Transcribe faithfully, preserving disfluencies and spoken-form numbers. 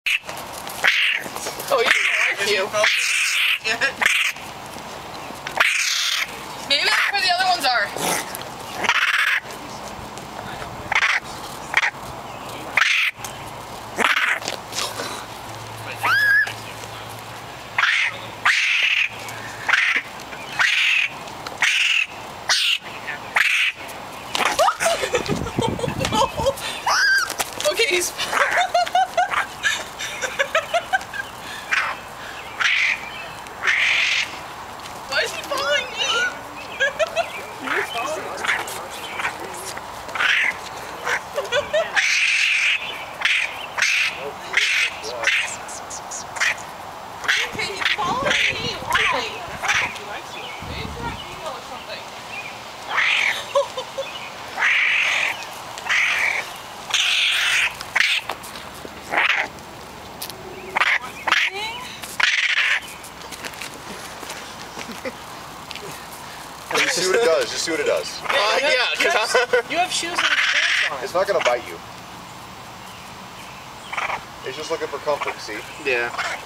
Oh, you like you. Maybe that's where the other ones are. Okay, he's why is he following me? Okay, he's following me. Why? He likes you. Maybe he's not female or something. Just see what it does. Just see what it does. Uh, yeah, because you have shoes and pants on. It's not gonna bite you. It's just looking for comfort. See? Yeah.